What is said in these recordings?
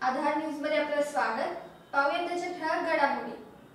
आधार news मध्ये आपलं स्वागत। पाहूया त्याच्या ठळक घडामोडी।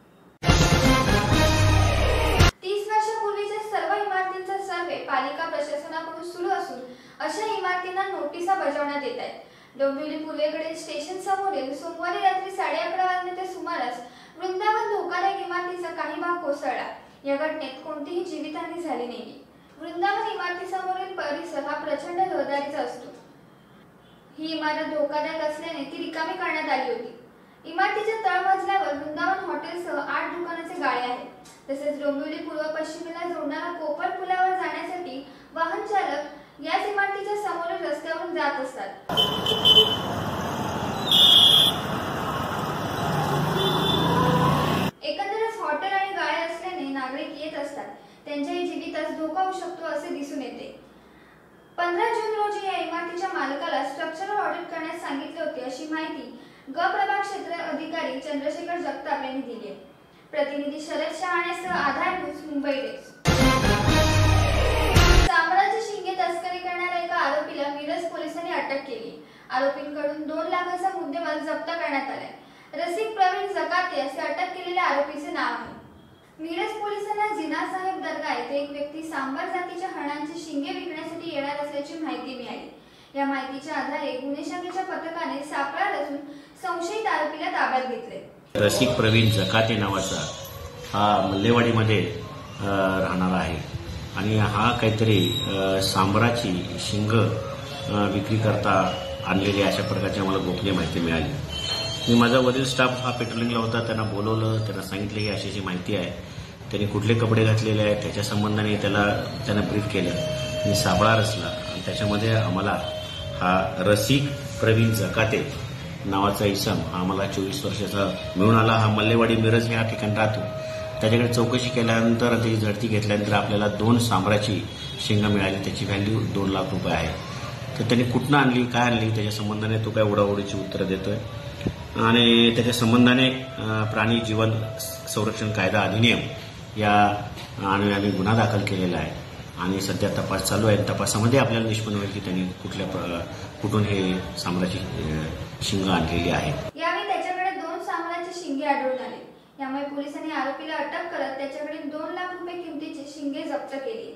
30 वर्षापूर्वीच्या सर्व इमारतींचा सर्वे पालिका प्रशासनाकडून सुरू असून अशा इमारतींना नोटिसा बजावण्यात येत आहेत। डोंबिवली पूर्वेकडील स्टेशन समोरील सोमवारी रात्री 11:30 वाजण्याच्या सुमारास वृंदावन धोकादायक इमारतीचा काही भाग कोसळला। या घटनेत कोणतीही जीवितहानी झाली नाही। वृंदावन इमारतीसमोरील परिसर हा प्रचंड रहदारीचा असतो। ही इमारत धोकादायक असल्याने ती रिकामी करण्यात आली होती। इमारतीच्या तळमजल्यावर वृंदावन हॉटेलसह 8 दुकानाचे गाळे आहेत। तसेच डोंबिवली पूर्व पश्चिमेला जोडणारा कोपर पुलावर जाण्यासाठी वाहन चालक याच इमारतीच्या समोरील रस्त्यावरून जात असतात। एकंदरच हॉटेल आणि गाळे असल्याने नागरिक येत असतात, त्यांच्याही जीवितास धोका होऊ शकतो असे दिसून येते। 15 जून रोजी या इमारतीच्या मालकाला स्ट्रक्चरल ऑडिट करण्यास सांगितले होते अशी माहिती ग प्रभाग क्षेत्र अधिकारी चंद्रशेखर जगताप यांनी दिली आहे। प्रतिनिधी शरद शहाणेसह आधार न्यूज मुंबई डेस्क। सांबराची शिंगे तस्करी करणाऱ्या एका आरोपीला मिरज पोलिसांनी अटक केली। आरोपींकडून 2 लाखाचा मुद्देमाल जप्त करण्यात आलाय। रसिक प्रवीण जकाते असे अटक केलेल्या आरोपीचे नाव आहे। मिरज पोलिसांना जिना साहेब दर्गा येथे एक व्यक्ती सांबर जातीच्या हरणांची शिंगे विकण्यासाठी येणार असल्याची माहिती मिळाली। या माहितीच्या आधारे गुन्हे शाखेच्या पथकाने सापळा रचून संशयित आरोपीला ताब्यात घेतले। रसिक प्रवीण जकाते नावाचा हा मल्लेवाडीमध्ये राहणारा आहे आणि हा काहीतरी सांबराची शिंग विक्री करता आणलेली अशा प्रकारची आम्हाला गोपनीय माहिती मिळाली। मी माझा वरील स्टाफ हा पेट्रोलिंगला होता, त्यांना बोलवलं, त्यांना सांगितलं ही अशी माहिती आहे, त्यांनी कुठले कपडे घातलेले आहेत त्याच्या संबंधाने त्यांना ब्रीफ केलं आणि सापळा रचला आणि त्याच्यामध्ये आम्हाला हा रसिक प्रवीण जकाते नावाचा इसम हा आम्हाला 24 वर्षाचा मिळून आला। हा मल्लेवाडी मिरज या ठिकाणी राहतो। त्याच्याकडे चौकशी केल्यानंतर त्याची झडती घेतल्यानंतर आपल्याला 2 सांबराची शिंग मिळाली, त्याची व्हॅल्यू 2 लाख रुपये आहे। तर त्यांनी कुठनं आणली, काय आणली त्याच्या संबंधाने तो काय उडाउडीची उत्तरं देतोय आणि त्याच्या संबंधाने प्राणी जीवन संरक्षण कायदा अधिनियम या आम्ही गुन्हा दाखल केलेला आहे आणि सध्या तपास चालू आहे। तपासामध्ये आपल्याला निष्पन्न होईल की त्यांनी कुठून हे सांबराची शिंग आणलेली आहे। यावेळी त्याच्याकडे 2 सांबराची शिंगे आढळून आली। यामुळे पोलिसांनी आरोपीला अटक करत त्याच्याकडे 2 लाख रुपये किमतीची शिंगे जप्त केली।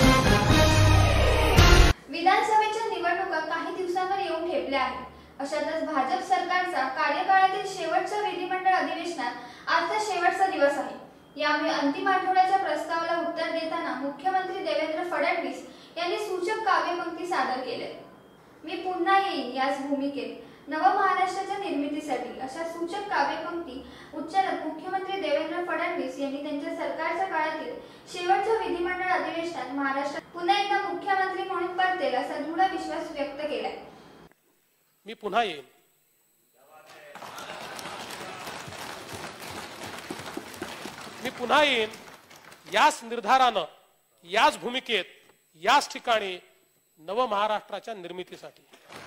विधानसभेच्या निवडणुका काही दिवसांवर येऊन ठेपल्या आहेत। अशातच भाजप सरकारचा कार्यकाळातील शेवटच्या विधिमंडळ अधिवेशनात आजचा शेवटचा दिवस आहे। यामुळे अंतिम आठवड्याच्या प्रस्तावाला उत्तर देताना मुख्यमंत्री देवेंद्र फडणवीस यांनी सूचक काव्यपंक्ती सादर केल्या। मी पुन्हा येईन याच भूमिकेत नव महाराष्ट्राच्या निर्मितीसाठी अशा सूचक काव्यपंक्ती उच्चारत मुख्यमंत्री देवेंद्र फडणवीस यांनी त्यांच्या सरकारच्या काळातील शेवटच्या विधिमंडळ अधिवेशनात महाराष्ट्रात पुन्हा एकदा मुख्यमंत्री म्हणून परतेल असा दृढ विश्वास व्यक्त केलाय। मी पुन्हा येईन। मी पुन्हा येईन याच निर्धारानं, याच भूमिकेत, याच ठिकाणी नव महाराष्ट्राच्या निर्मितीसाठी।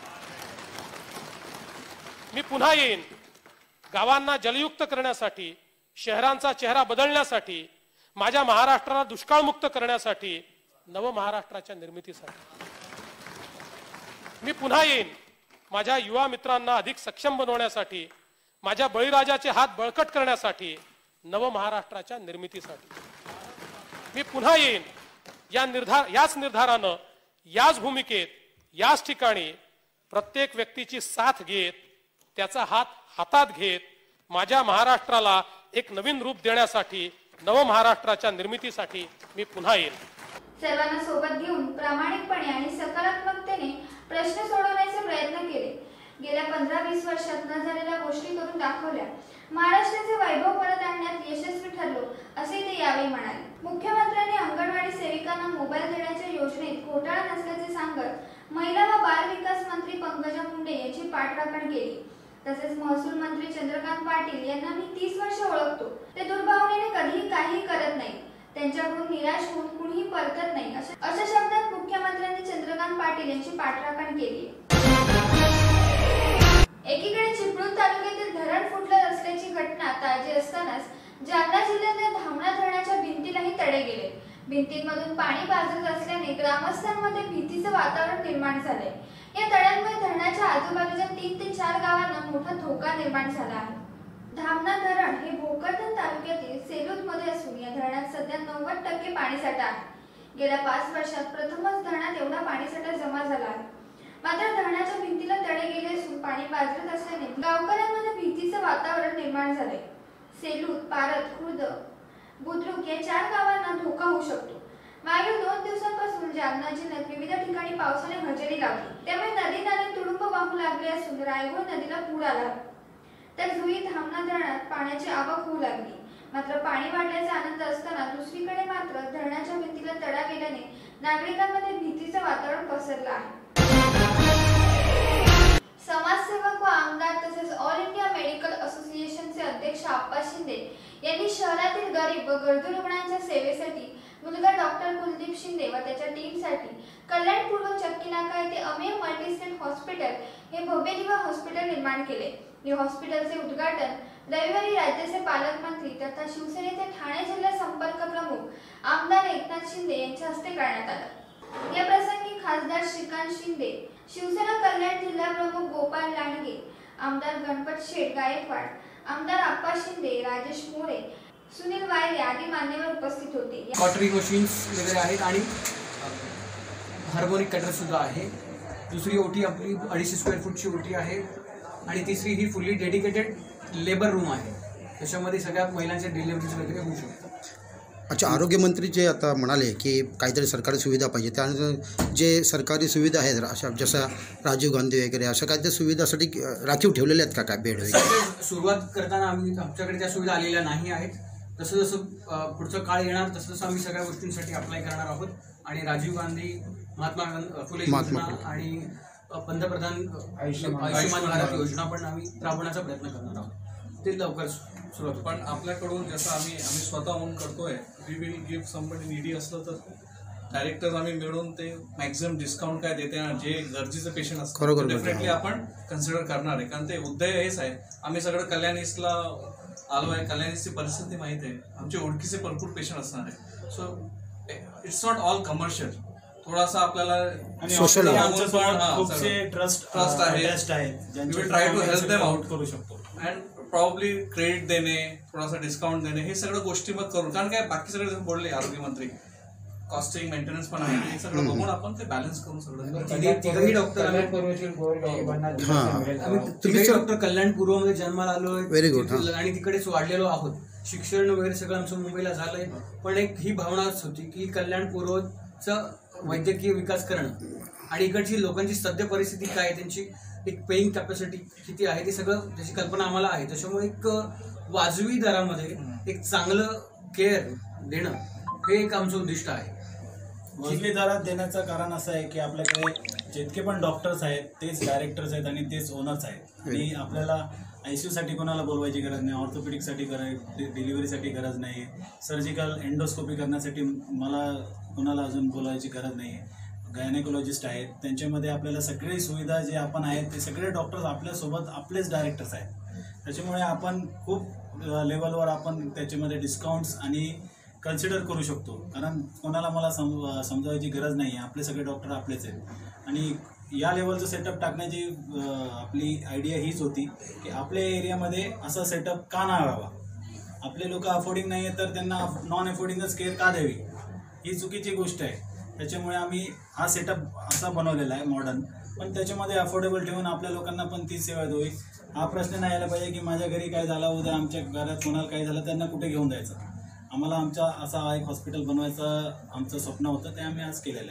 मी पुन्हा येईन गावांना जलयुक्त करण्यासाठी, शहरांचा चेहरा बदलण्यासाठी, माझ्या महाराष्ट्राला दुष्काळमुक्त करण्यासाठी, नव महाराष्ट्राच्या निर्मितीसाठी। मी पुन्हा येईन माझ्या युवा मित्रांना अधिक सक्षम बनवण्यासाठी, माझ्या बळीराजाचे हात बळकट करण्यासाठी, नव महाराष्ट्राच्या निर्मितीसाठी। मी पुन्हा येईन याच निर्धारानं, याच भूमिकेत, याच ठिकाणी प्रत्येक व्यक्तीची साथ घेत, त्याचा हात हातात घेत माझ्या महाराष्ट्राला एक नवीन रूप देण्यासाठी, नव महाराष्ट्राच्या निर्मितीसाठी मी पुन्हा येईन। सर्वांना सोबत घेऊन प्रामाणिकपणे आणि सकारात्मकतेने प्रश्न सोडवण्याचे प्रयत्न केले। गेल्या 15-20 वर्षात न झालेल्या गोष्टी करून दाखवल्या। महाराष्ट्राचे वैभव परत आणण्यात यशस्वी ठरलो असे ते यावेळी म्हणाले। मुख्यमंत्र्यांनी अंगणवाडी सेविकांना मोबाईल देण्याच्या योजनेत घोटाळा नसल्याचे सांगत महिला व बाल विकास मंत्री पंकजा मुंडे यांची पाठराखण केली। तसेच महसूल मंत्री चंद्रकांत पाटील यांना मी 30 वर्ष ओळखतो, ते दुर्भावनेने कधीही काही करत नाही, त्यांच्याकडून निराश होऊन कुणीही परतत नाही अशा शब्दात मुख्यमंत्र्यांनी चंद्रकांत पाटील यांची पाठराखण केली। एकीकडे चिपळूण तालुक्यातील धरण फुटलं असल्याची घटना ताजी असतानाच जालना जिल्ह्यातल्या धामणा धरणाच्या भिंतीलाही तडे गेले। भिंतींमधून पाणी पाझरत असल्याने ग्रामस्थांमध्ये भीतीचं वातावरण निर्माण झालंय। या तळ्यांमुळे धरणाच्या आजूबाजूच्या 3 ते 4 गावांना मोठा धोका निर्माण झाला आहे। धामणा धरण हे भोकरदन तालुक्यातील सेलूमध्ये असून या धरणात सध्या 90% पाणीसाठा आहे। गेल्या 5 वर्षात प्रथमच धरणात एवढा पाणीसाठा जमा झाला आहे। मात्र धरणाच्या भिंतीला तडे गेले असून पाणी पाझरत असल्याने गावकऱ्यांमध्ये भीतीचं वातावरण निर्माण झालंय। सेलू, पारत, खुर्द, बुद्रुक या 4 गावांना धोका होऊ शकतो। मागील 2 दिवसांपासून जालना जिल्ह्यात विविध ठिकाणी पावसाने हजेरी लावली, त्यामुळे नदी नाले तुडुंब वाहू लागले असून रायगड नदीला पूर आला, तर जुई धामणा धरणात पाण्याची आवक होऊ लागली। मात्र पाणी वाढल्याचा आनंद असताना दुसरीकडे मात्र धरणाच्या भिंतीला तडा गेल्याने नागरिकांमध्ये भीतीचं वातावरण पसरलं आहे। समाजसेवक व आमदार तसेच ऑल इंडिया मेडिकल असोसिएशनचे अध्यक्ष आप्पा शिंदे यांनी शहरातील गरीब व गरजू रुग्णांच्या सेवेसाठी मुलगा डॉक्टर कुलदीप शिंदे व त्याच्या टीमसाठी कल्याणपूर्व चक्की नाका येथे अमेय मल्टीस्पेशालिटी हॉस्पिटल हे भव्य दिव्य हॉस्पिटल निर्माण केले। या हॉस्पिटलचे उद्घाटन रविवारी राज्याचे पालकमंत्री तथा शिवसेनेचे ठाणे जिल्हा संपर्क प्रमुख आमदार एकनाथ शिंदे यांच्या हस्ते करण्यात आले। या प्रसंगी खासदार श्रीकांत शिंदे, शिवसेना कल्याण जिल्हा प्रमुख गोपाल लांडगे, आमदार गणपत शेठ गायकवाड, आमदार आप्पा शिंदे, राजेश मोरे, सुनील वायले आदी मान्यवर उपस्थित होते। कॉटरी मशीन्स वगैरे आहेत आणि हार्मोनिक कटर सुद्धा आहे। दुसरी ओटी आपली 250 स्क्वेअर फूटची ओटी आहे आणि तिसरी ही फुल्ली डेडिकेटेड लेबर रूम आहे। त्याच्यामध्ये सगळ्या महिलांच्या डिलिव्हरीज वगैरे होऊ शकतात। अच्छा, आरोग्यमंत्री जे आता म्हणाले की काहीतरी सरकारी सुविधा पाहिजे, त्यानंतर जे सरकारी सुविधा आहेत अशा जसं राजीव गांधी वगैरे अशा काहीतरी सुविधासाठी राखीव ठेवलेल्या आहेत का काय बेड वगैरे? सुरुवात करताना आमच्याकडे त्या सुविधा आलेल्या नाही आहेत। जसं जसं पुढचं काळ येणार तसं तसं आम्ही सगळ्या गोष्टींसाठी अप्लाय करणार आहोत आणि राजीव गांधी, महात्मा फुले योजना आणि पंतप्रधान आयुष्यमान भारत योजना पण आम्ही राबवण्याचा प्रयत्न करणार आहोत। ते लवकर सुरुवात। पण आपल्याकडून जसं आम्ही स्वतःहून करतोय, we will give somebody needy असलं तर डायरेक्टर्स आम्ही मिळून ते मॅक्झिमम डिस्काउंट काय देते आणि जे गरजेचं पेशंट असतं डेफिनेटली आपण कन्सिडर करणार आहे। कारण ते उद्देश हेच आहे, आम्ही सगळं कल्याण ईस्टला आलो आहे, कल्याण ईस्टची परिस्थिती माहिती आहे, आमचे ओळखीचे भरपूर पेशंट असणार आहे। So it's not all commercial, थोडासा आपल्याला सोशल ट्रस्ट आहे, we will try to help them out करू शकतो अँड प्रॉब्ली क्रेडिट देणे, थोडासा डिस्काउंट देणे, हे सगळं गोष्टी मग करून, कारण काय बाकी सगळे बोलले आरोग्यमंत्री कॉस्टिंग मेंटेनन्स पण आहे, हे सगळं बघून आपण ते बॅलन्स करून सगळं तिघही डॉक्टर डॉक्टर कल्याण पूर्वमध्ये जन्माला आलो व्हेरी गुड आणि तिकडेच वाढलेलो आहोत। शिक्षण वगैरे सगळं आमचं मुंबईला झालंय, पण एक ही भावनाच होती की कल्याण पूर्वचं वैद्यकीय विकास करणं आणि इकडची लोकांची सध्या परिस्थिती काय, त्यांची एक पेईंग कॅपॅसिटी किती आहे, ते सगळं त्याची कल्पना आम्हाला आहे। त्याच्यामुळे एक वाजवी दरामध्ये एक चांगलं केअर देणं हे एक आमचं उद्दिष्ट आहे। वाजवी दरात देण्याचं कारण असं आहे की आपल्याकडे जितके पण डॉक्टर्स आहेत तेच डायरेक्टर्स आहेत आणि तेच ओनर्स आहेत आणि आपल्याला ICUसाठी कोणाला बोलवायची गरज नाही, ऑर्थोपेडिकसाठी डिलिव्हरीसाठी गरज नाही, सर्जिकल एंडोस्कोपी करण्यासाठी मला कोणाला अजून बोलवायची गरज नाही, गायनेकोलॉजिस्ट आहेत, त्यांच्यामध्ये आपल्याला सगळी सुविधा जे आपण आहेत ते सगळे डॉक्टर्स आपल्यासोबत आपलेच डायरेक्टर्स आहेत। त्याच्यामुळे आपण खूप लेवलवर आपण त्याच्यामध्ये डिस्काउंट्स आणि कन्सिडर करू शकतो, कारण कोणाला मला समजावायची गरज नाही आहे, आपले सगळे डॉक्टर आपलेच आहेत। आणि या लेवलचं सेटअप टाकण्याची आपली आयडिया हीच होती की आपल्या एरियामध्ये असा सेटअप का नाही व्हावा, आपले लोक अफोर्डिंग नाही आहे तर त्यांना नॉन अफोर्डिंगच केअर का द्यावी, ही चुकीची गोष्ट आहे। त्याच्यामुळे आम्ही हा सेटअप असा बनवलेला आहे मॉडर्न, पण त्याच्यामध्ये अफोर्डेबल ठेवून आपल्या लोकांना पण तीच सेवा होईल। हा प्रश्न नाही यायला पाहिजे की माझ्या घरी काय झाला, उद्या आमच्या घरात कोणाला काय झालं त्यांना कुठे घेऊन जायचं। आम्हाला आमचा असा एक हॉस्पिटल बनवायचं आमचं स्वप्न होतं, ते आम्ही आज केलेलं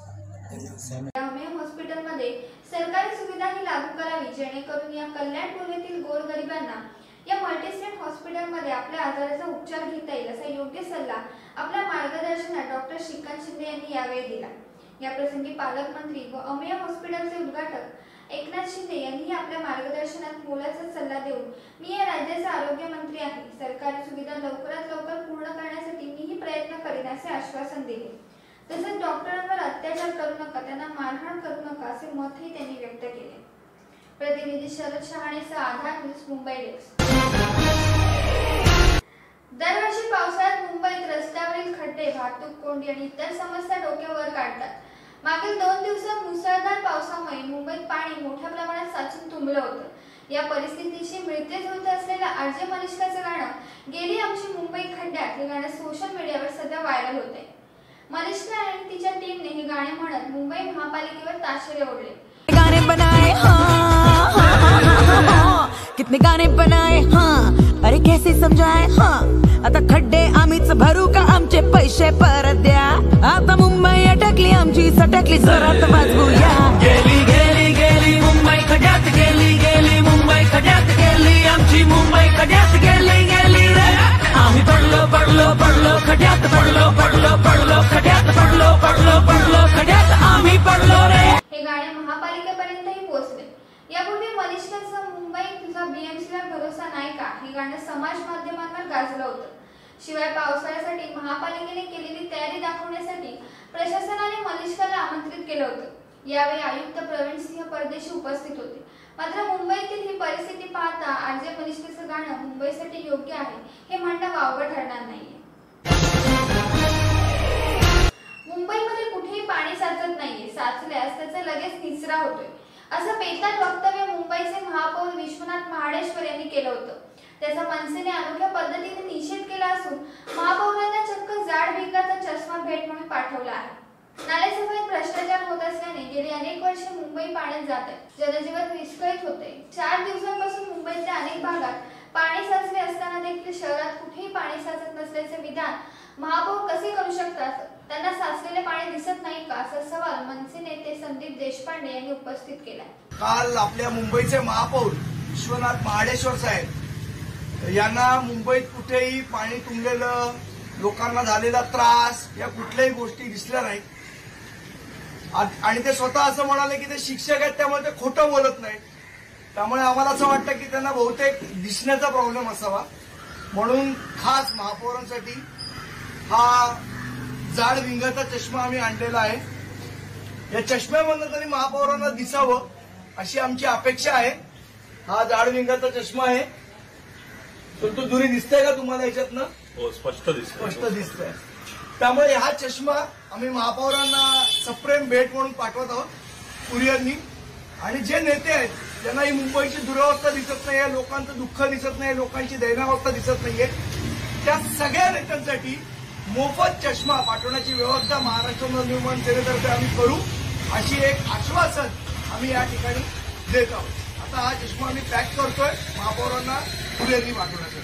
आहे। हॉस्पिटलमध्ये सरकारी सुविधाही लागू करावी, जेणेकरून या कल्याण पूर्वेतील गोरगरिबांना या मल्टीस्पेशालिटी हॉस्पिटलमध्ये आपल्या आजाराचा उपचार घेता येईल, असा योग्य सल्ला आपल्या मार्गदर्शनात डॉक्टर श्रीकांत शिंदे यांनी यावेळी दिला। या प्रसंगी पालकमंत्री व अमेय हॉस्पिटलचे उद्घाटक एकनाथ शिंदे यांनी आपल्या मार्गदर्शनात मोलाचा सल्ला देऊन, मी या राज्याचा आरोग्य मंत्री आहे, सरकारी सुविधा लवकरात लवकर पूर्ण करण्यासाठी मीही प्रयत्न करेन असे आश्वासन दिले। तसेच डॉक्टरांवर अत्याचार करू नका, त्यांना मारहाण करू नका असे मतही त्यांनी व्यक्त केले। प्रतिनिधी शरद शहाणेसह आधार न्यूज, मुंबई डेस्क। दरवर्षी पावसाळ्यात मुंबईत रस्त्यावरील खड्डे, वाहतूक कोंडी आणि इतर समस्या डोक्यावर काढतात. मागील 2 दिवसात मुसळधार पावसामुळे मुंबईत पाणी मोठ्या प्रमाणात साचून तुंबलं होतं. या परिस्थितीशी मिळते जुळते असलेलं आरजे मनिष्काचं गाणं गेली आमची मुंबई खड्ड्यात हे गाणं सोशल मीडियावर सध्या व्हायरल होतंय. मनिष्का आणि तिच्या टीमने हे गाणे म्हणत मुंबई महापालिकेवर ताशेरे ओढले. गाने बनाए कितने गाने बनाए अरे कैसे समजाए आता खड्डे आम्हीच भरू का आमचे पैसे परत द्या. आता मुंबई अटकली आमची सटकली जोरात वाजवूया. गेली गेली गेली मुंबई खड्यात गेली गेली मुंबई खड्यात गेली आमची मुंबई खड्यात गेली गेली रे. आम्ही पडलो पडलो पडलो खड्यात पडलो पडलो पडलो खड्यात पडलो पडलो पडलो खड्यात आम्ही पडलो रे. हे गाणे महापालिकेपर्यंतही पोहोचले. यापूर्वी मनिष्काचं मुंबई तुझा बीएमसीला भरोसा नाही का हे गाणं समाज माध्यमांवर गाजलं होतं. शिवाय पावसाळ्यासाठी महापालिकेने केलेली तयारी दाखवण्यासाठी प्रशासनाने मनिष्काला आमंत्रित केलं होतं. यावेळी आयुक्त प्रवीण सिंह परदेशी उपस्थित होते. मात्र मुंबईतील ही परिस्थिती पाहता आरजे मनिष्काचं गाणं मुंबईसाठी योग्य आहे हे म्हणणं वावगं ठरणार नाहीये. मुंबईमध्ये कुठेही पाणी साचत नाहीये, साचल्यास त्याचा लगेच निचरा होतोय असं बेताल वक्तव्य मुंबईचे महापौर विश्वनाथ महाडेश्वर यांनी केलं होतं. त्याचा मनसेने अनोख्या पद्धतीने निषेध केला असून महापौरांना चक्क जाड भिंगाचा चष्मा भेट म्हणून पाठवला आहे. नालेसफाईत भ्रष्टाचार होत असल्याने गेली अनेक वर्षे मुंबई पाण्यात जात आहे. जनजीवन विस्कळीत होते. 4 दिवसांपासून मुंबईतल्या अनेक भागात पाणी साचले असताना देखील शहरात कुठेही पाणी साचत नसल्याचे विधान महापौर कसे करू शकतात? त्यांना साचलेले पाणी दिसत नाही का असा सवाल मनसे नेते संदीप देशपांडे यांनी उपस्थित केला. काल आपल्या मुंबईचे महापौर विश्वनाथ महाडेश्वर साहेब यांना मुंबईत कुठेही पाणी तुंबलेलं, लोकांना झालेला त्रास या कुठल्याही गोष्टी दिसल्या नाहीत. आणि ते स्वतः असं म्हणाले की ते शिक्षक आहेत त्यामुळे ते खोटं बोलत नाहीत. त्यामुळे आम्हाला असं वाटतं की त्यांना बहुतेक दिसण्याचा प्रॉब्लेम असावा. म्हणून खास महापौरांसाठी हा जाड भिंगाचा चष्मा आम्ही आणलेला आहे. या चष्म्यामधनं तरी महापौरांना दिसावं अशी आमची अपेक्षा आहे. हा जाड भिंगाचा चष्मा आहे. पण तो दुरी दिसतंय का तुम्हाला याच्यातनं? हो, स्पष्ट दिसतंय. त्यामुळे हा चष्मा आम्ही महापौरांना सप्रेम भेट म्हणून पाठवत आहोत कुरिअरनी. आणि जे नेते आहेत ज्यांना ही मुंबईची दुरावस्था दिसत नाहीये, लोकांचं दुःख दिसत नाही, लोकांची दैनावस्था दिसत नाहीये, त्या सगळ्या नेत्यांसाठी मोफत चष्मा पाठवण्याची व्यवस्था महाराष्ट्र नवनिर्माण सेनेतर्फे आम्ही करू अशी एक आश्वासन आम्ही या ठिकाणी देत आहोत. आता हा चष्मा आम्ही पॅक करतोय महापौरांना कुरिअरनी पाठवण्यासाठी.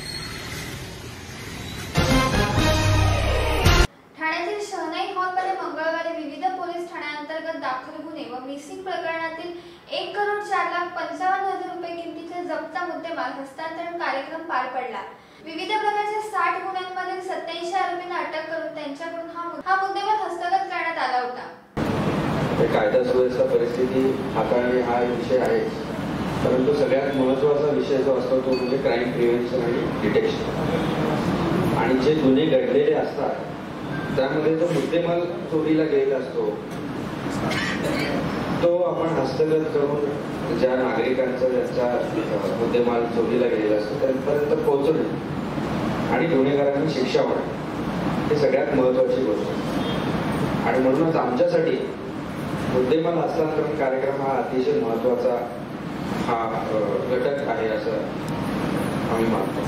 ठाण्यातील शहनाई हॉलमध्ये मंगळवारी विविध पोलीस ठाण्यांतर्गत दाखल गुन्हे व मिसिंग प्रकरणातील 1,04,55,000 रुपये किमतीचा जप्त मुद्देमाल हस्तांतरण कार्यक्रम पार पडला. विविध प्रकारच्या 60 गुन्ह्यांमधील 87 आरोपींना अटक करून त्यांच्याकडून हा मुद्देमाल हस्तगत करण्यात आला होता. कायदा सुव्यवस्था परिस्थिती हाताळणे हा विषय आहे, परंतु सगळ्यात महत्त्वाचा विषय जो असतो तो म्हणजे क्राईम प्रिव्हेन्शन आणि डिटेक्शन. आणि जे गुन्हे घडलेले असतात त्यामध्ये जो मुद्देमाल चोरीला गेलेला असतो तो आपण हस्तगत करून ज्या नागरिकांचा ज्यांचा मुद्देमाल चोरीला गेलेला असतो त्यांपर्यंत पोहोचणे आणि गुन्हेगारांना शिक्षा होणे हे सगळ्यात महत्त्वाची गोष्ट. आणि म्हणूनच आमच्यासाठी मुद्देमाल हस्तांतरण कार्यक्रम हा अतिशय महत्त्वाचा घटक आहे असं आम्ही मानतो.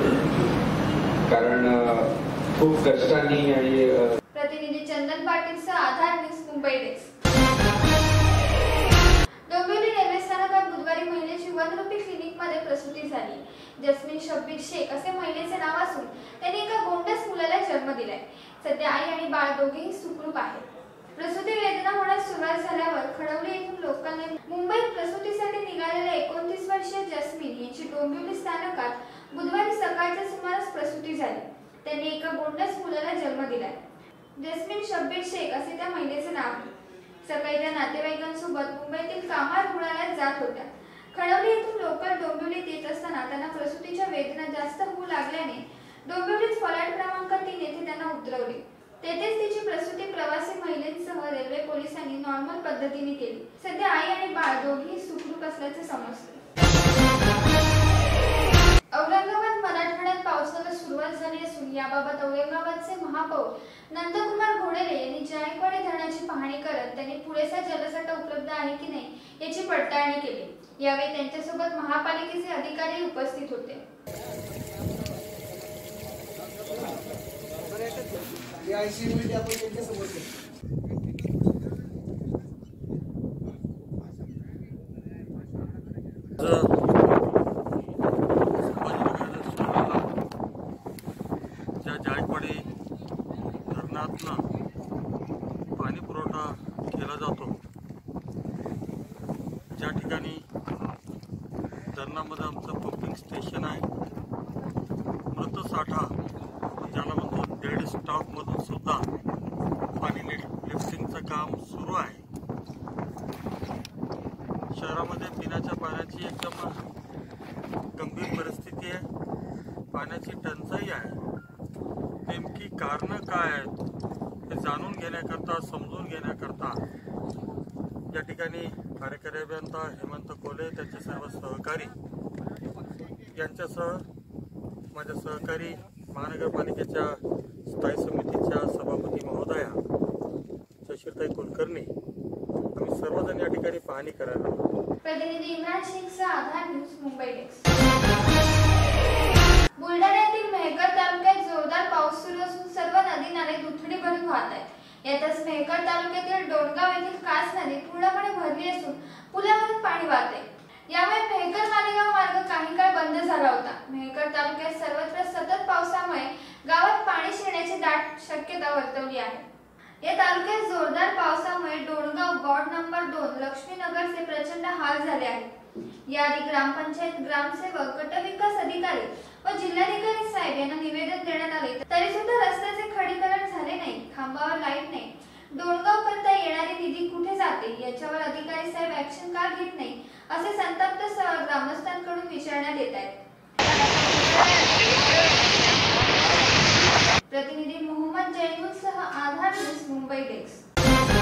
कारण खूप कष्टांनी आणि प्रतिनिधी चंदन पाटीलचा Aadhaar news Mumbai desk. Dombivli railway स्थानकात बुधवारी महिलेची वनरूपी क्लिनिकमध्ये प्रसूती झाली. जस्मिन शब्बीर शेख असे महिलेचे नाव असून त्यांनी एका गोंडस मुलाला जन्म दिलाय. सध्या आई आणि बाळ दोघेही सुखरूप आहेत. प्रसूती वेदना होण्यास सुरुवात झाल्यावर खडवली येथून लोकांनी मुंबईत प्रसूतीसाठी निघालेल्या 29 वर्षीय जस्मिन यांची डोंबिवली स्थानकात बुधवारी सकाळच्या सुमारास प्रसूती झाली. त्यांनी एका गोंडस मुलाला जन्म दिलाय. जस्मिन शब्बीर शेख असे त्या महिलेचे नाव आहे. सकाळी त्या नातेवाईकांसोबत मुंबईतील कामार रुग्णालयात जात होत्या. खडवली येथून लोकल डोंबिवलीत येत असताना त्यांना प्रसूतीच्या वेदना जास्त होऊ लागल्याने डोंबिवलीत फलाट क्रमांक 3 येथे त्यांना उतरवले. तेथेच तिची प्रसूती प्रवासी महिलेसह रेल्वे पोलिसांनी नॉर्मल पद्धतीने केली. सध्या आई आणि बाळ दोघेही सुखरूप असल्याचे समजते. औरंगाबाद मराठवाड्यात पावसाला सुरुवात याबाबत औरंगाबादचे महापौर नंदकुमार घोडेले यांनी जायकवाडी धरणाची पाहणी करत त्यांनी पुरेसा जलसाठा उपलब्ध आहे की नाही याची पडताळणी केली। यावेळी त्यांच्यासोबत महापालिकेचे अधिकारी उपस्थित होते। जायकवाडी धरणातनं पाणी पुरवठा केला जातो, ज्या ठिकाणी धरणामध्ये आमचं पंपिंग स्टेशन आहे, मृत साठा ज्याला म्हणतो डेड स्टॉकमधून सुद्धा पाणी लिफ्टिंगचं काम सुरू आहे। शहरामध्ये पिण्याच्या पाण्याची एकदम गंभीर परिस्थिती आहे, पाण्याची टंचाई आहे। नेमकी कारणं काय आहेत हे जाणून घेण्याकरता, समजून घेण्याकरता या ठिकाणी कार्यकारी अभियंता हेमंत कोले, त्यांचे सर्व सहकारी यांच्यासह माझ्या सहकारी महानगरपालिकेच्या स्थायी समितीच्या सभापती महोदया जयश्रीताई कुलकर्णी, आम्ही सर्वजण या ठिकाणी पाहणी करायला। प्रतिनिधी इम्रान शेखचा आधार न्यूज मुंबई डेस्क। बुलढाण्यातील मेहकर तालुक्यात जोरदार पाऊस सुरू असून सर्व नदी नाले दुथडी भरून वाहत आहेत। यातच मेहकर तालुक्यातील डोणगाव येथील कास नदी पूर्णपणे भरली असून पुलावरून पाणी वाहते। यामुळे मेहकर मालेगाव मार्ग काही काळ बंद झाला होता। मेहकर तालुक्यात सर्वत्र सतत पावसामुळे गावात पाणी शिरण्याची दाट शक्यता वर्तवली आहे। या तालुक्यात जोरदार पावसामुळे डोणगाव वॉर्ड नंबर 2 लक्ष्मीनगरचे प्रचंड हाल झाले आहेत। याआधी ग्रामपंचायत ग्रामसेवक, गटविकास अधिकारी व जिल्हाधिकारी साहेब यांना निवेदन देण्यात आले तरी सुद्धा रस्त्याचे खडीकरण झाले नाही, खांबावर लाईट नाही। डोणगाव पर्यंत येणारी निधी कुठे जाते याच्यावर अधिकारी साहेब ऍक्शन का घेत नाही असे संतप्त ग्रामस्थांकडून विचारण्यात येत आहे। प्रतिनिधी मोहम्मद जैनुलसह आधार न्यूज मुंबई डेस्क।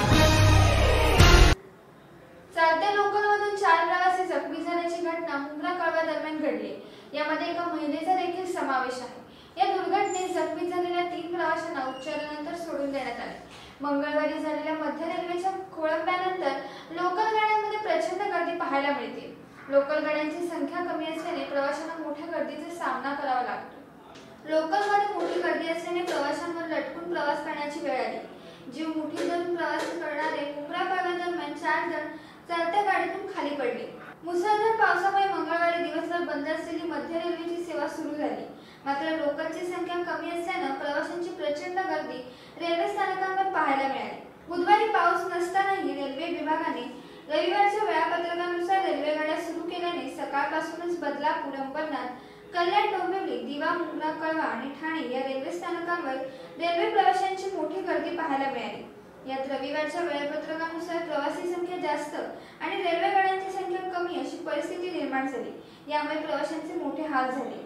चालत्या लोकलमधून 4 प्रवासी जखमी झाल्याची घटना मुंब्रा कळवा दरम्यान घडली। यामध्ये एका महिलेचा देखील समावेश आहे। या दुर्घटनेत जखमी झालेल्या 3 प्रवाशांना उपचारानंतर सोडून देण्यात आले। मंगळवारी झालेल्या मध्य रेल्वेच्या खोळंब्यानंतर लोकल गाड्यांमध्ये प्रचंड गर्दी पाहायला मिळते। लोकल गाड्यांची संख्या कमी असल्याने प्रवाशांना मोठ्या गर्दीचा सामना करावा लागतो। लोकलमध्ये मोठी गर्दी असल्याने प्रवाशांवर लटकून प्रवास करण्याची वेळ आली। जीव मुठीत धरून प्रवास करणारे मुंब्रा कळवा दरम्यान 4 जण चालत्या गाडीतून खाली पडले। मुसळधार पावसामुळे मंगळवारी दिवसभर बंद असलेली मध्य रेल्वेची सेवा सुरू झाली। मात्र लोकलची संख्या कमी असल्याने प्रवाशांची प्रचंड गर्दी रेल्वे स्थानकांवर पाहायला मिळाली। बुधवारी पाऊस नसतानाही रेल्वे विभागाने रविवारच्या वेळापत्रकानुसार रेल्वे गाड्या सुरू केल्याने सकाळपासूनच बदलापूर, अंबरनाथ, कल्याण, डोंबिवली, दिवा, मुंब्रा कळवा आणि ठाणे या रेल्वे स्थानकांवर रेल्वे प्रवाशांची मोठी गर्दी पाहायला मिळाली। यात रविवारच्या वेळापत्रकानुसार प्रवासी संख्या जास्त आणि रेल्वे गाड्यांची संख्या कमी अशी परिस्थिती निर्माण झाली। यामुळे प्रवाशांचे मोठे हाल झाले।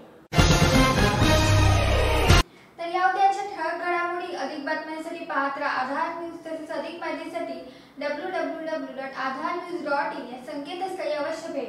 तर या होत्या ठळक घडामोडी। अधिक बातम्यांसाठी पाहत राहा आधार न्यूज। तसेच अधिक माहितीसाठी www.aadharnews.in या संकेतस्थळी अवश्य भेट